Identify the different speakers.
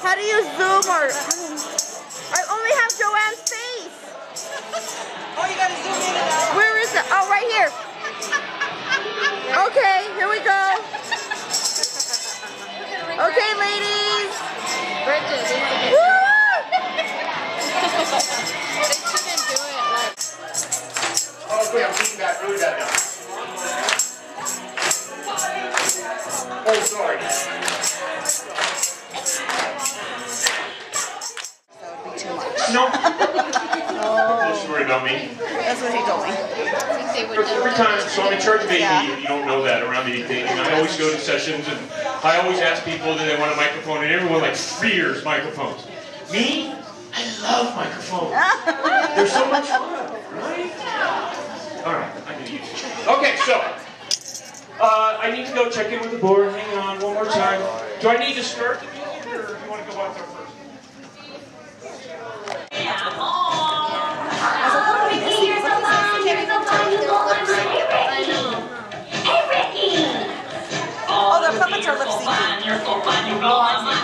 Speaker 1: How do you zoom or... I only have Joanne's face.
Speaker 2: Oh, you gotta zoom in and out.
Speaker 1: Where is it? Oh, right here. Okay, here we go. Okay, ladies.
Speaker 3: Bridget,
Speaker 1: Woo!
Speaker 3: they shouldn't do it like...
Speaker 4: Oh, okay, I'm thinking that really bad now. Oh, sorry.
Speaker 2: That would be too much.
Speaker 4: No. Don't worry about me.
Speaker 2: That's what he told me.
Speaker 3: I think they would
Speaker 4: Every time, so I'm in charge of AV,
Speaker 2: Yeah.
Speaker 4: if you don't know that, around the thing, and I always go to sessions, and I always ask people, do they want a microphone, and everyone like fears microphones. Me? I love microphones. They're so much fun, right? Alright, I'm gonna use it. Okay, so, I need to go check in with the board. Hang on, one more time. Do I need to start the music, or do you want to go out there first?
Speaker 2: Oh, the puppets are lip syncing.